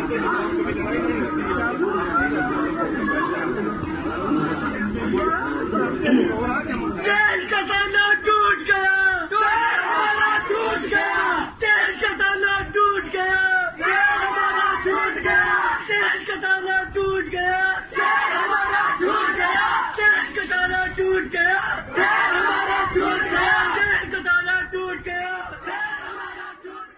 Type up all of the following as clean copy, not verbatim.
Jail का ताला टूट गया, हमारा टूट गया, जेल का ताला टूट गया, हमारा टूट गया, जेल का ताला टूट गया, हमारा टूट गया, जेल का ताला टूट गया, हमारा टूट गया, जेल का ताला टूट गया, हमारा टूट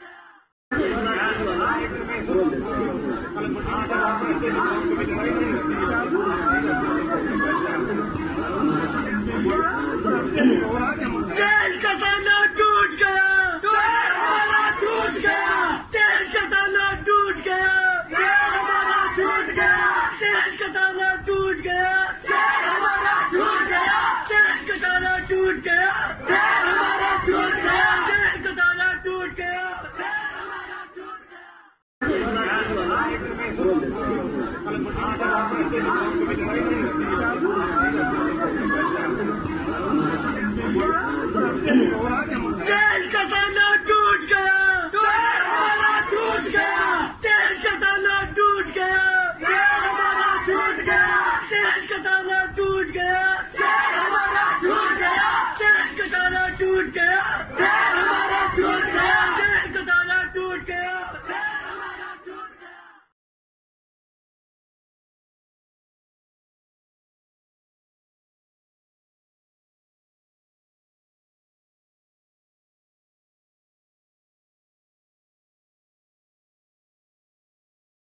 गया।